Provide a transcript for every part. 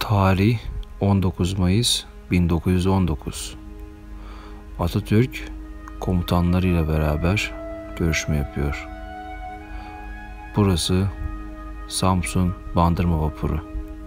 Tarih 19 Mayıs 1919. Atatürk komutanlarıyla beraber görüşme yapıyor. Burası Samsun Bandırma Vapuru.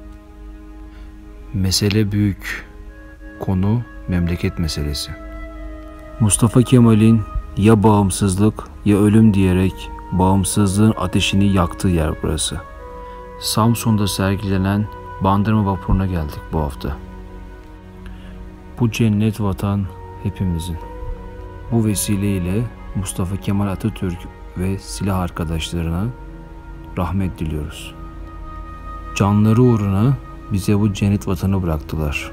Mesele büyük, konu memleket meselesi. Mustafa Kemal'in ya bağımsızlık ya ölüm diyerek bağımsızlığın ateşini yaktığı yer burası. Samsun'da sergilenen Bandırma Vapuru'na geldik bu hafta. Bu cennet vatan hepimizin. Bu vesileyle Mustafa Kemal Atatürk ve silah arkadaşlarına rahmet diliyoruz. Canları uğruna bize bu cennet vatanı bıraktılar.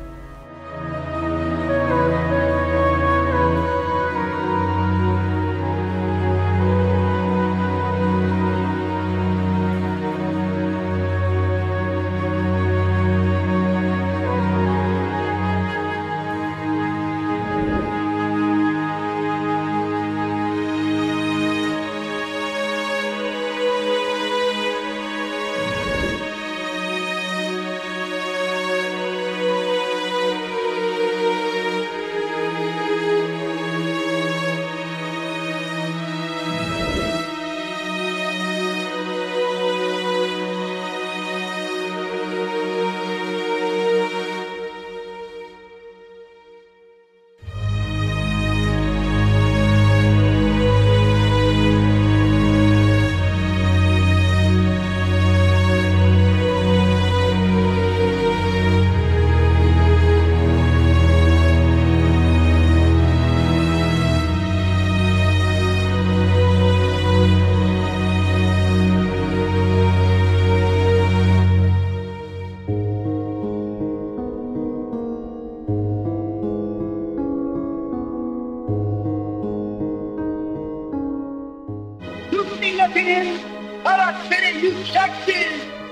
Milletinin karakteri yüksektir.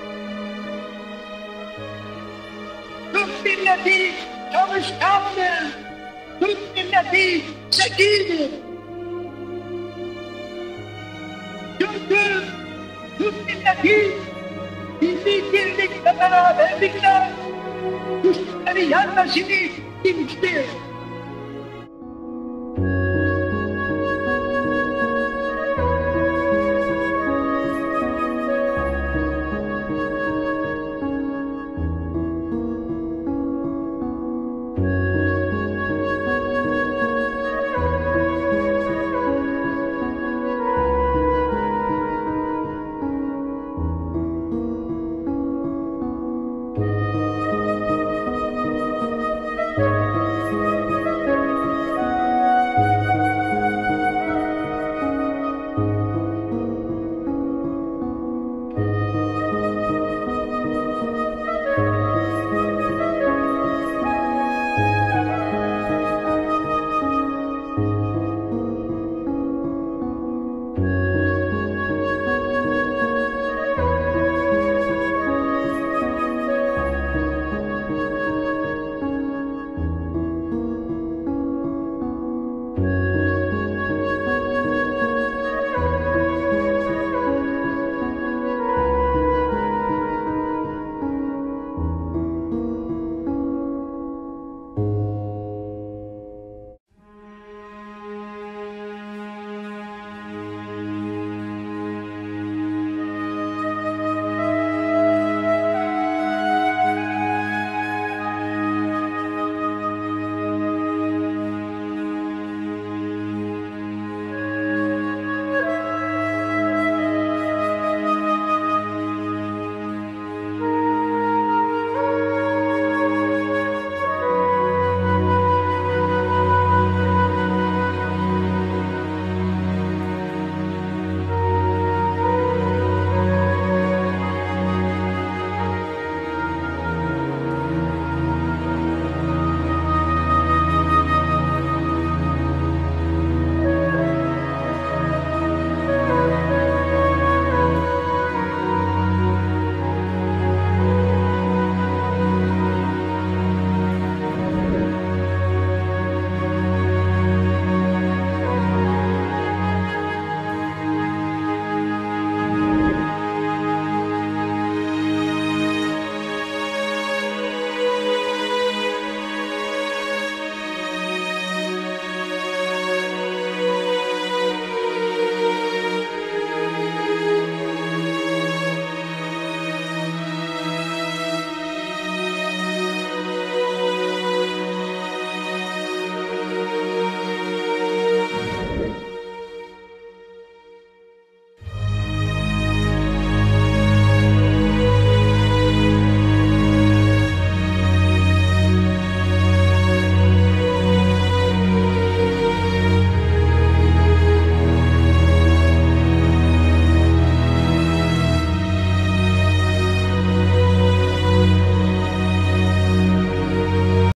Türk milleti çalışkandır. Türk milleti zekidir. Çünkü Türk milleti birlikle beraberlikle düşmanları yenmesini bilmiştir.